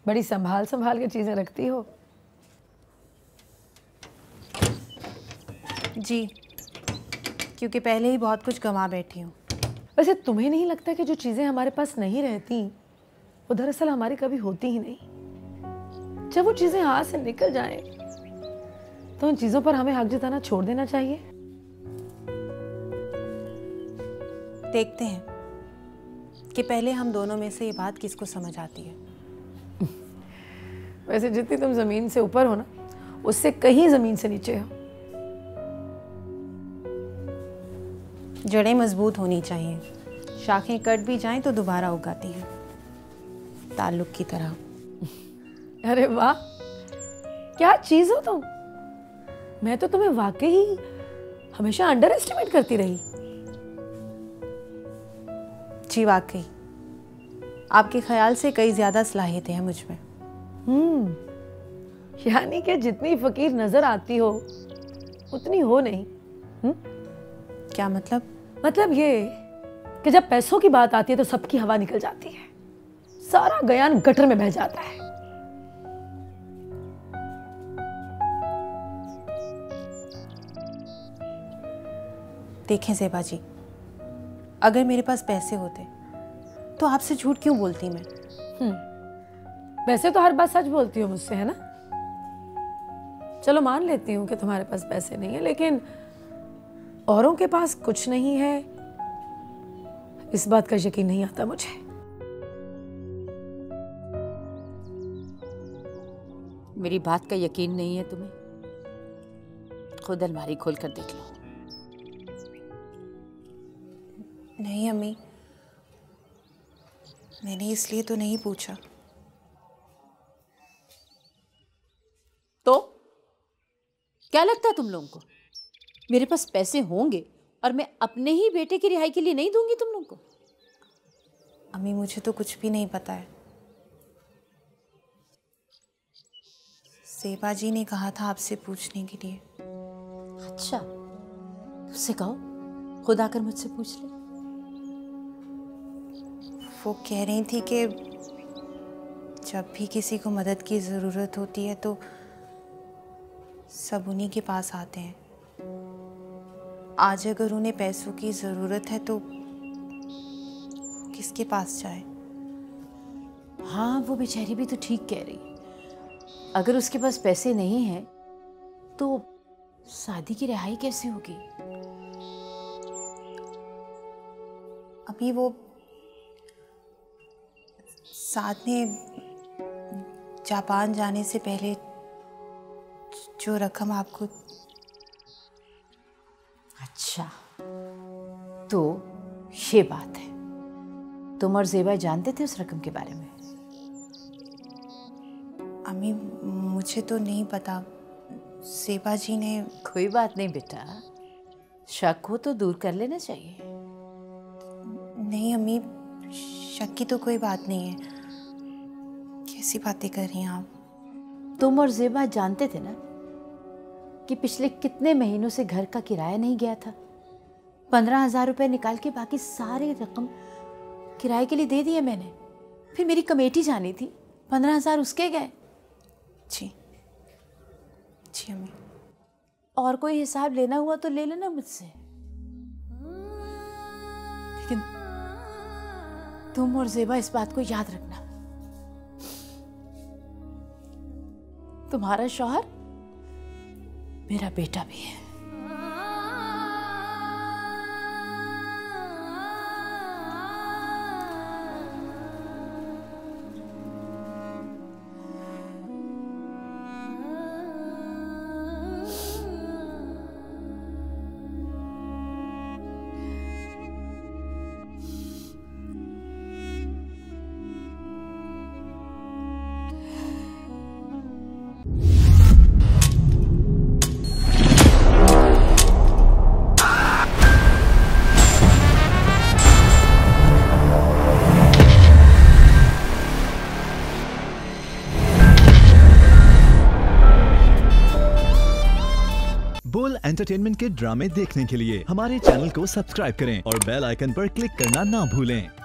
बड़ी संभाल संभाल के चीजें रखती हो। जी, क्योंकि पहले ही बहुत कुछ गंवा बैठी हूँ। वैसे तुम्हें नहीं लगता कि जो चीजें हमारे पास नहीं रहती वो दरअसल हमारी कभी होती ही नहीं? जब वो चीजें हाथ से निकल जाएं, तो उन चीजों पर हमें हक जताना छोड़ देना चाहिए। देखते हैं कि पहले हम दोनों में से ये बात किसको समझ आती है। वैसे जितनी तुम जमीन से ऊपर हो ना, उससे कहीं जमीन से नीचे हो। जड़ें मजबूत होनी चाहिए, शाखें कट भी जाएं तो दोबारा उगाती हैं, ताल्लुक की तरह। अरे वाह, क्या चीज हो तुम। मैं तो तुम्हें वाकई हमेशा अंडर एस्टिमेट करती रही। जी वाकई, आपके ख्याल से कई ज्यादा सलाहियतें हैं मुझ में। यानी कि जितनी फकीर नजर आती हो उतनी हो नहीं। क्या मतलब? मतलब ये कि जब पैसों की बात आती है तो सबकी हवा निकल जाती है, सारा गयान गटर में बह जाता है। देखें ज़ेबा जी, अगर मेरे पास पैसे होते तो आपसे झूठ क्यों बोलती मैं? वैसे तो हर बात सच बोलती हो मुझसे, है ना? चलो मान लेती हूँ कि तुम्हारे पास पैसे नहीं है, लेकिन औरों के पास कुछ नहीं है, इस बात का यकीन नहीं आता मुझे। मेरी बात का यकीन नहीं है तुम्हें? खुद अलमारी खोल कर देख लो। नहीं अम्मी, मैंने इसलिए तो नहीं पूछा। तो क्या लगता है तुम लोगों को मेरे पास पैसे होंगे और मैं अपने ही बेटे की रिहाई के लिए नहीं दूंगी तुम लोगों को? अम्मी मुझे तो कुछ भी नहीं पता है। ज़ेबा जी ने कहा था आपसे पूछने के लिए। अच्छा, उससे कहो खुद आकर मुझसे पूछ ले। वो कह रही थी कि जब भी किसी को मदद की ज़रूरत होती है तो सब उन्हीं के पास आते हैं। आज अगर उन्हें पैसों की ज़रूरत है तो किसके पास जाए? हाँ, वो बेचारी भी तो ठीक कह रही। अगर उसके पास पैसे नहीं हैं तो शादी की रिहाई कैसे होगी? अभी वो साथ में जापान जाने से पहले जो रकम आपको। अच्छा, तो ये बात है। तुम और ज़ेबा जानते थे उस रकम के बारे में? अम्मी मुझे तो नहीं पता, ज़ेबा जी ने। कोई बात नहीं बेटा, शक हो तो दूर कर लेना चाहिए। नहीं अम्मी, शक की तो कोई बात नहीं है। कैसी बातें कर रही हैं आप? तुम और ज़ेबा जानते थे ना कि पिछले कितने महीनों से घर का किराया नहीं गया था। 15,000 रुपए निकाल के बाकी सारी रकम किराए के लिए दे दिए मैंने। फिर मेरी कमेटी जानी थी, 15,000 उसके गए। जी जी अम्मी। और कोई हिसाब लेना हुआ तो ले लेना मुझसे, लेकिन तुम और ज़ेबा इस बात को याद रखना, तुम्हारा शौहर मेरा बेटा भी है। बोल एंटरटेनमेंट के ड्रामे देखने के लिए हमारे चैनल को सब्सक्राइब करें और बेल आइकन पर क्लिक करना ना भूलें।